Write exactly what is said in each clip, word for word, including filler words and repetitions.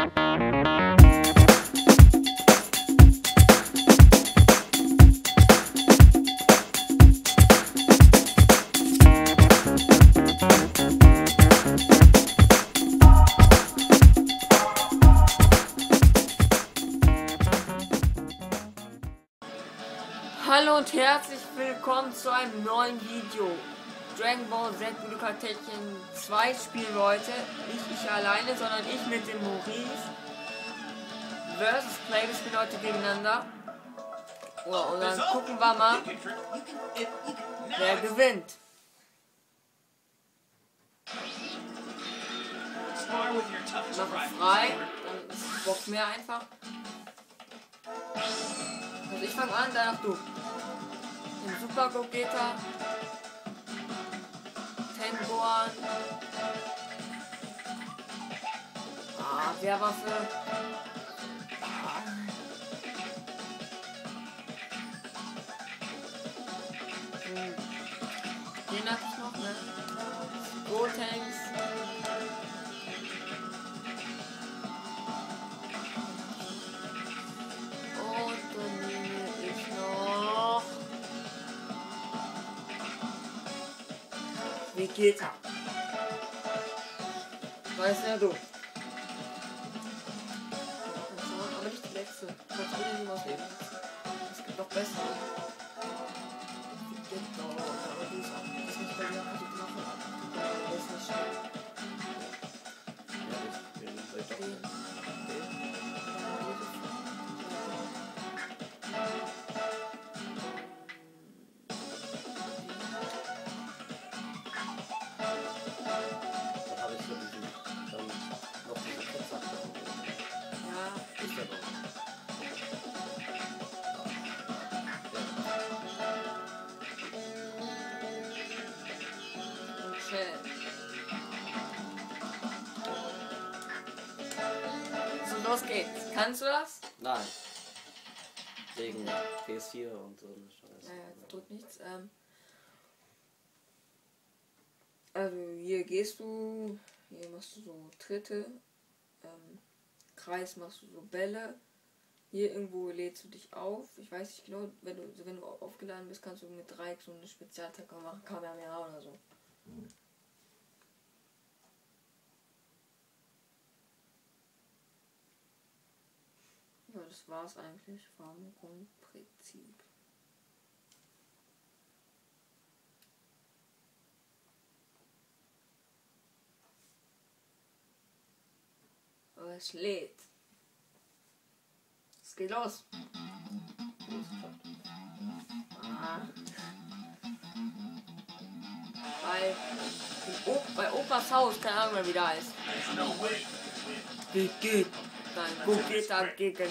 Hallo und herzlich willkommen zu einem neuen Video. Dragon Ball Z Budokai Tekken zwei spielen wir heute. Nicht ich alleine, sondern ich mit dem Maurice. Versus Play, wir spielen heute gegeneinander. Oh, und dann gucken wir mal, wer gewinnt. Mache frei, dann ist es Bock mehr einfach. Also ich fange an, danach du. Den Super Gogeta, Tengoan, ah, Wehrwaffe, ah. Hm. Den hatte ich noch, ne? Gotenks. Vegeta. Weiß ja du. Aber nicht die letzte. Was will ich nicht ausleben? Es gibt noch bessere. Vegeta. Aber die ist auch die ist nicht bei mir. Die Knochen ab. Das ist nicht schön. Ja, ich bin nicht bei den. So, los geht's. Kannst du das? Nein. Wegen P S vier und so eine Scheiße. Naja, das tut nichts. Ähm also hier gehst du, hier machst du so Tritte, ähm, Kreis machst du so Bälle. Hier irgendwo lädst du dich auf. Ich weiß nicht genau, wenn du, wenn du aufgeladen bist, kannst du mit Dreieck so eine Spezialattacke machen, Kamehameha oder so. Ja, das war's eigentlich vom Grundprinzip. Aber es lädt. Es geht los. Ah. Bei, o bei Opas Haus, keine Ahnung mehr wie der heißt. Wie geht dein Gogeta gegen...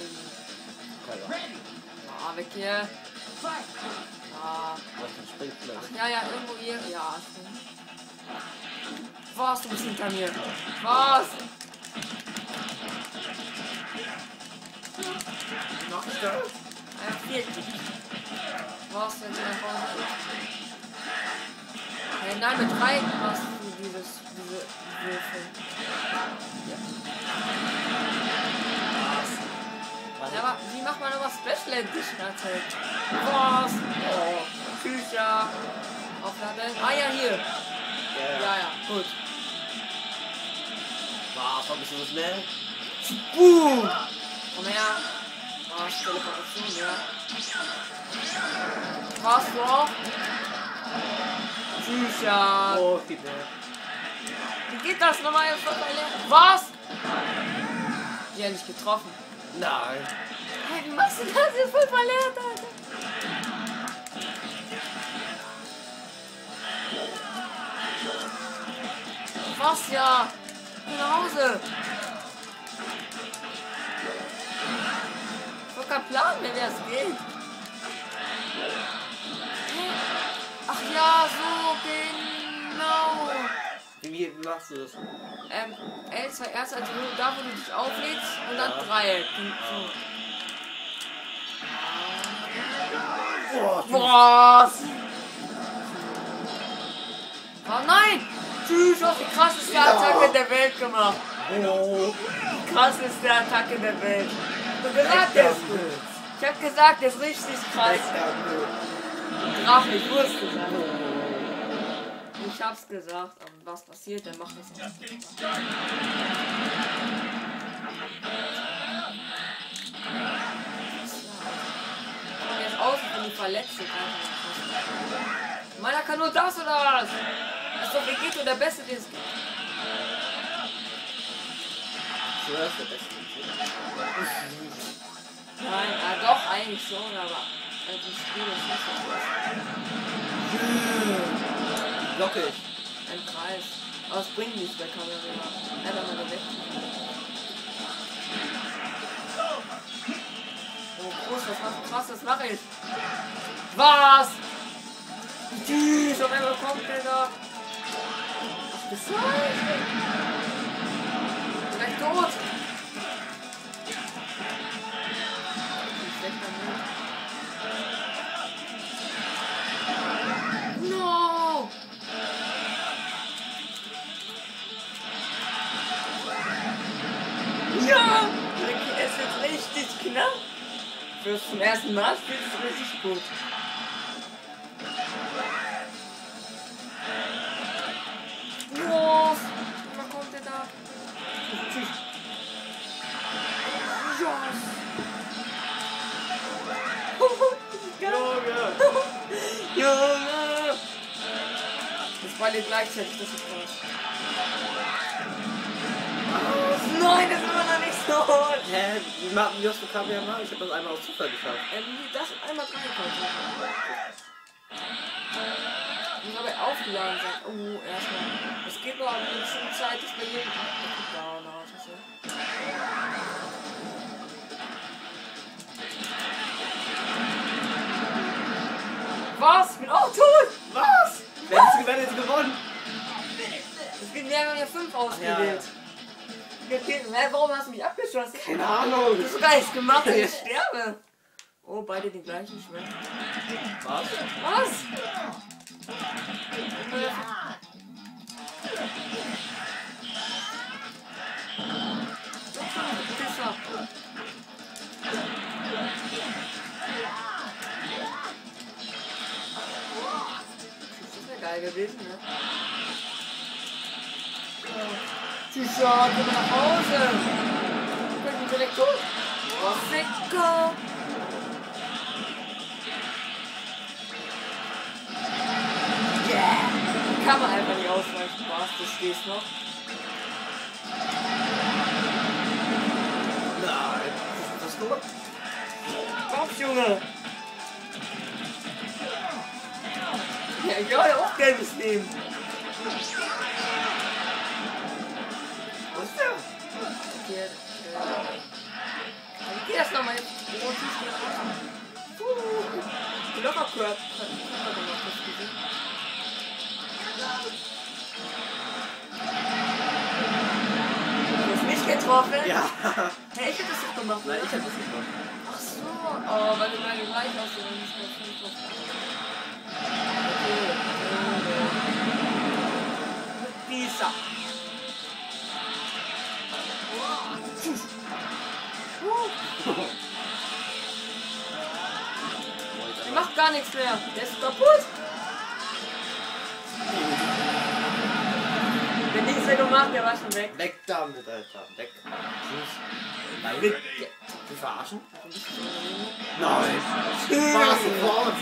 Ah, weg hier. Ah. Ja, ja, irgendwo hier. Ja. Was, du bist hinter mir. Was? Noch das? Er fehlt nicht. Was denn da vorne? Hey, nein, mit drei machst du dieses, diese Würfel. Ja. Ja, aber wie macht man aber Special Edition erzählt? Was? Oh, Tücher. Aufladen. Ah ja, hier. Ja, ja, ja, gut. Was, war ein bisschen so schnell? Boom! Komm her. Was, Teleportation, ja. Was, doch? Tücher. Oh, bitte. Wie geht das nochmal? Was? Ja, nicht getroffen. Nein. Hey, wie machst du das? Jetzt voll verlernt, Alter. Was ja? Ich bin nach Hause. Ich hab keinen Plan mehr, wie das geht. Ach ja, so genau. Wie, wie machst du das? Ähm, L zwei erst, also da wo du dich auflädst und dann ja. Dreieck. So. Was? Oh nein! Tschüss, auf die krasseste Attacke der Welt gemacht. Oh. die krasseste Attacke der Welt. Und gesagt, der ist gut. Ich hab gesagt, der ist richtig krass. Drache, ich wusste es. Ich hab's gesagt, aber was passiert, der macht das auch. Der ist aus, wenn die verletzt sind. Meiner kann nur das oder was? Das ist doch Vegeto der Beste, den es gibt. Du hörst der Beste. Nein, ah, doch, eigentlich schon, aber äh, das Spiel ist nicht so groß. Lockig. Ein Kreis. Aber es bringt nichts bei Kamera. Einfach mal weg. Oh, groß, was macht krass, das mache ich. Was? Tschüss, auf einmal kommt der da. Was ist das? Direkt tot. No! Ja! Es wird richtig knapp. Für zum ersten Mal spielt es richtig gut. Los! Was kommt der da? Yes! Junge! Junge! Das war nicht gleichzeitig, das ist krass. Nein, das war noch nicht so! Hä? Wie machen wir das für Kameramar? Ich hab das einmal aus Zufall geschafft. Ähm, das einmal dran muss aber aufgeladen sein. Oh, erstmal. Es geht noch eine bestimmte Zeit, ist bei jedem. Da, da, das ist ja. Was? Ich bin auch tot! Was? Wer hat jetzt, wer hat jetzt gewonnen? Es gibt mehr als fünf ausgewählt. Ja. Hä, warum hast du mich abgeschossen? Keine Ahnung. Du hast sogar nichts gemacht, dass ich sterbe. Oh, beide die gleichen Schwert. Was? Was? Das wäre geil gewesen, ne? Tschüss, ja, komm nach Hause. Ich bin direkt tot. Oh, Ficker. Kann man einfach nicht ausweichen, was? Du stehst noch. Nein. Was ist das? Kopf, Junge! Ja, ich will ja auch gelbes nehmen. Wo ist der? Okay, äh, ich geh erst nochmal jetzt. Die Lockerkörper. Du hast mich getroffen? Ja. Hey, ich hab das doch gemacht. Nein, ich hab das nicht gemacht. Ach so. Oh, weil du beide gleich aussehen und nicht mehr fünf drauf. Okay. Pizza. Der macht gar nichts mehr. Der ist kaputt. Der nichts mehr gemacht, der war schon weg. Weg damit, Alter. Weg. Tschüss. Nein. Weg. Wir verarschen? Nein. War sofort.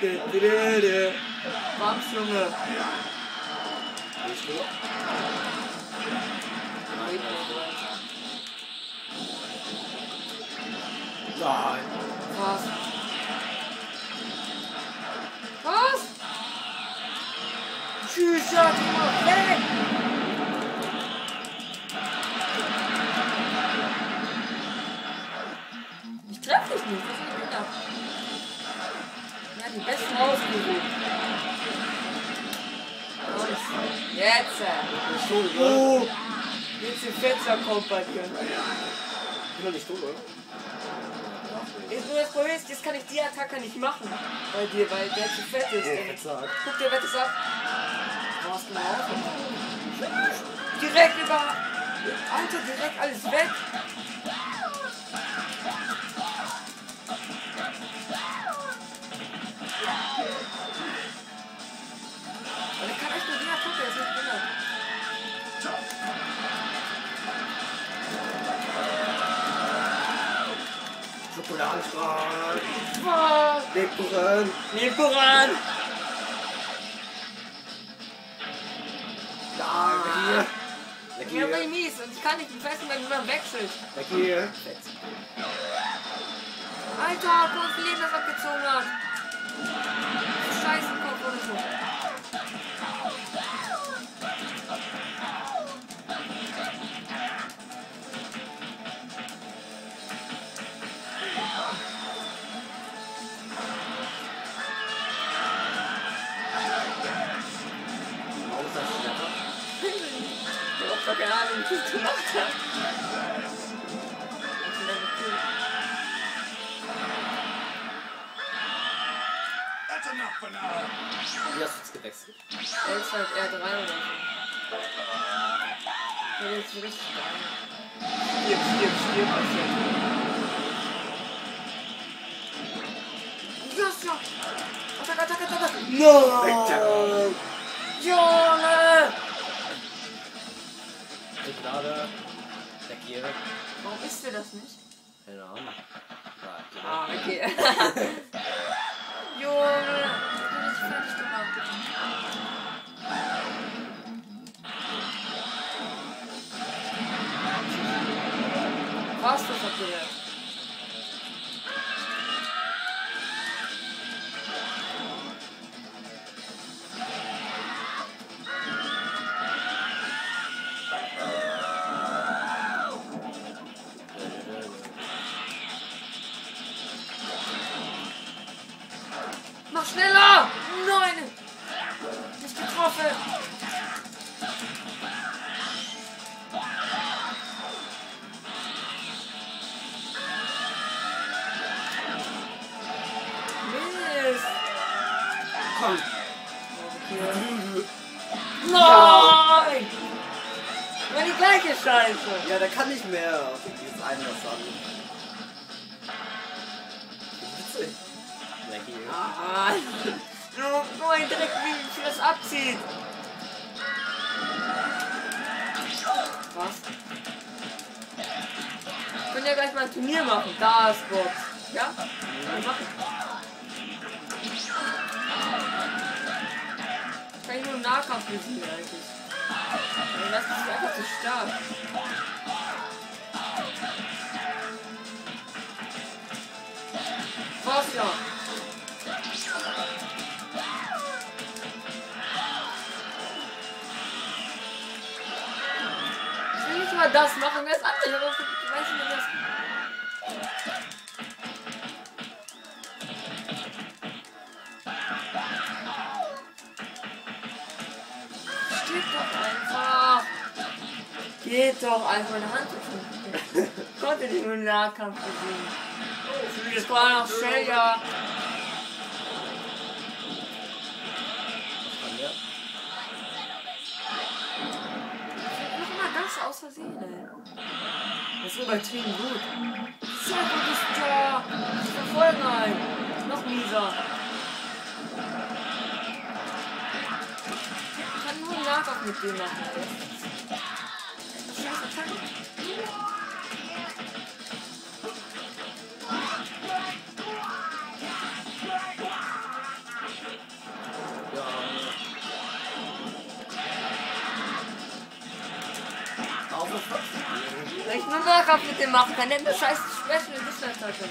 Wams, Junge. Bist du? Nein. Was? Was? Tschüss, ja, du mal weg! Ich treffe dich nicht, was hab ich gedacht? Ja, die besten ausgesucht. Und jetzt! Bist du, oder? Oh! Jetzt die Fetzer kommt bei dir. Ich bin doch nicht tot, oder? Jetzt nur das Problem ist, jetzt kann ich die Attacke nicht machen bei dir, weil der zu fett ist. Ja, exakt. Guck dir, wer das ab. Du hast genau. Direkt über. Alter, direkt alles weg. Aber der kann echt nur die Attacke, der ist nicht drin. Schokoladenstrahl. Was? Lebkuchen. Lebkuchen. Ja, hier. Weg Ich bin hier. mies und ich kann nicht festen, wenn man wechselt. Weg hier. Alter, guck, wie viel Leben das abgezogen hat. Scheiße, Kopf oder so. Ich hab keine Ahnung, wie ich das gemacht habe. Wie hast du jetzt gewechselt? Er ist halt R drei oder so. Ja, der ist richtig geil. Stirb, stirb, stirb, passiert. Yes, ja! Attack, attack, attack, attack! No! Junge! Schokolade. Weg hier. Warum isst du das nicht? Keine Ahnung. Ah, okay. Junge! Ich bin nicht fertig gemacht. Was, das habt ihr jetzt? Mach schneller! Nein! Nicht getroffen! Mist! Komm. Nein! War die gleiche Scheiße! Ja, der kann nicht mehr. Dieses eine das an. Witzig. Weg hier. Ah, nur, nur ein Dreck, wie viel das abzieht. Was? Wir können ja gleich mal ein Turnier machen. Da ist Box. Ja? Wir machen. Kann ich nur im Nahkampf besiegen eigentlich. Ey, das ist einfach zu stark. Was ja? Ich will nicht mal das machen, das andere, aber ich weiß nicht, das. Steht doch einfach. Geht doch einfach eine Hand. Ich konnte den nur im Nahkampf besiegen. Das war noch Shelia. Mach mal das aus Versehen, ey. Das ist übertrieben gut. Sehr gutes Tor. Ich verfolge einen. Noch mieser. Ich kann nur einen Nahkampf mit dem machen, ey. Scheiße, Attacke. Wenn ich nur Nahkampf mit dem machen kann, nennt das scheiß Special Edition-Attacke.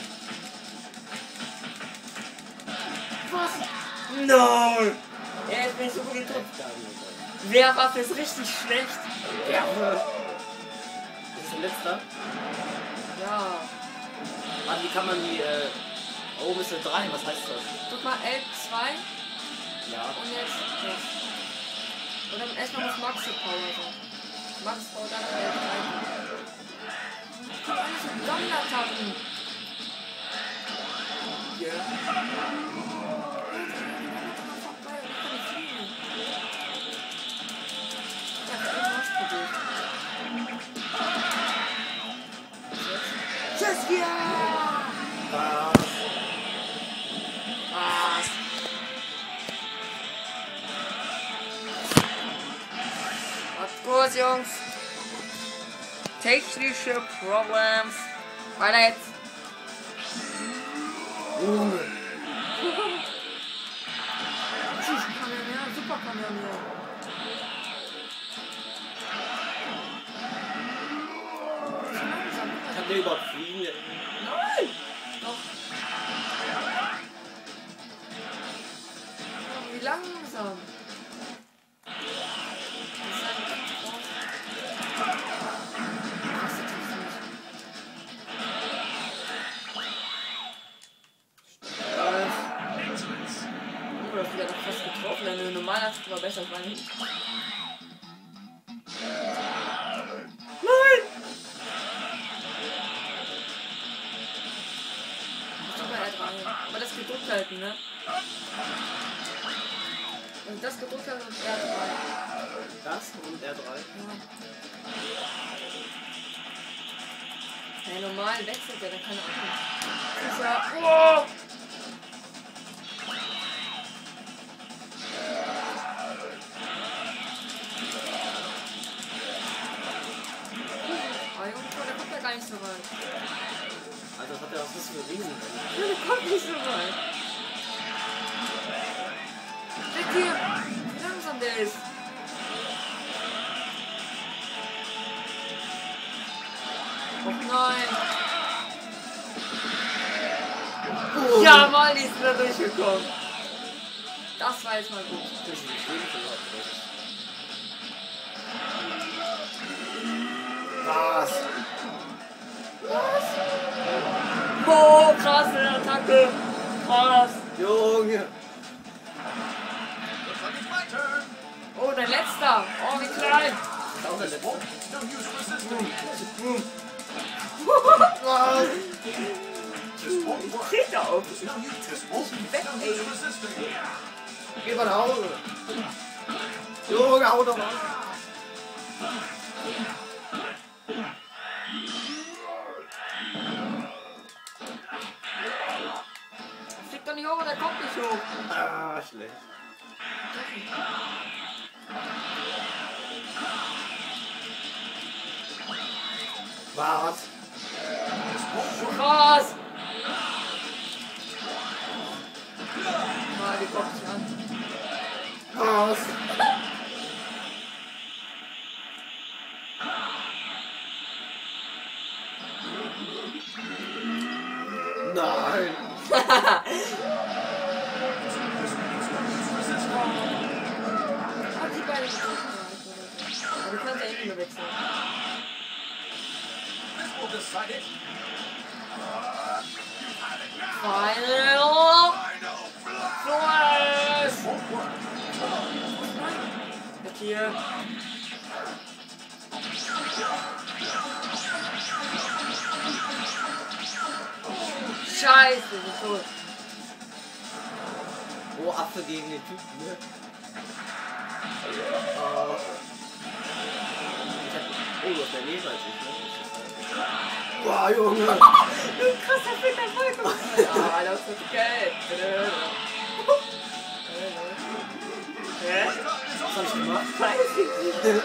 Was? No! Ja, jetzt bin ich so gut getroffen. Wehrwaffe ist richtig schlecht. Werfe. Das ist der letzte. Ja. Warte, wie kann man die, äh, oben ist eine drei, was heißt das? Guck mal, L zwei Ja. und jetzt das. Und dann erstmal muss Maxi Power sein. Max Power, dann L drei. Die haben alle so Dominattacken. Ja. Ja, ich hab irgendwas probiert. Tschüss, ja! Was? Was? Macht's gut, Jungs. Technische Problems. Weiter jetzt. Junge. Kamehameha, super Kamehameha. Kann der überhaupt fliegen? Nein! Doch. Oh, wie langsam. Das ist ein Was ist das nicht? Oh, das wieder noch fast getroffen. Eine normale Achse war besser als meine. Nein! Aber das gedrückt halten, ne? Und das gedrückt halten und R drei. Das und R drei. Ja. Ja, normal wechselt der, dann keine Ahnung. Das ist ja. Oh! Ah, Junge, der kommt ja gar nicht so weit. Also das hat ja auch was für Riesen. Der kommt nicht so weit. Weg hier! Wie langsam der ist! Oh nein! Oh. Ja, mal die ist da durchgekommen. Das war jetzt mal gut. Das ist nicht wenig überhaupt. Was? Oh, krasse Attacke! Krass! Junge! Oh, der letzter! Oh, wie klein! Das ist auch der letzte. Was? Kriegt er auf! Weg, ey! Geh mal nach Hause! Junge, hau doch mal! Fliegt doch nicht hoch, der kommt nicht hoch! Ah, schlecht. Was? Krass! Mal, die kommt nicht an. Was? Nein! Ah, die beiden sind gut. Aber du kannst ja eh nicht mehr wechseln. Final Flash! Weg hier. Scheiße, wie tot. Oh, Affe gegen den Typen, ne? Oh. Ich hab... Oh, du hast mehr Leben als ich, ne? Boah, Junge! Du krasser Ficker, voll gut. Ah, das ist Geld. Hä? Was hab ich gemacht? Weiß ich nicht.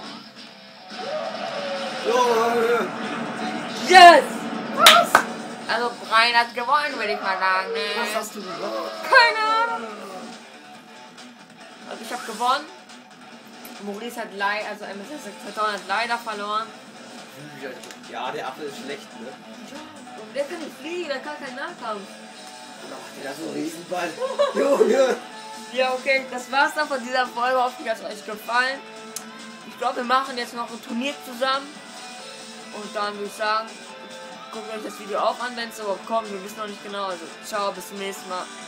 Junge! Yes! Was? Also Brian hat gewonnen, würde ich mal sagen. Ne? Was hast du gemacht? Keine Ahnung. Also ich habe gewonnen. Maurice hat leider, also M S S hat leider verloren. Ja, der Affe ist schlecht, ne? Und der kann nicht fliegen, der kann keinen Nahkampf. Der hat so einen Riesenball. Junge! Ja, okay, das war's dann von dieser Folge. Hoffentlich hat es euch gefallen. Ich glaube, wir machen jetzt noch ein Turnier zusammen. Und dann würde ich sagen, guckt euch das Video auch an, wenn es überhaupt kommt. Wir wissen noch nicht genau. Also, ciao, bis zum nächsten Mal.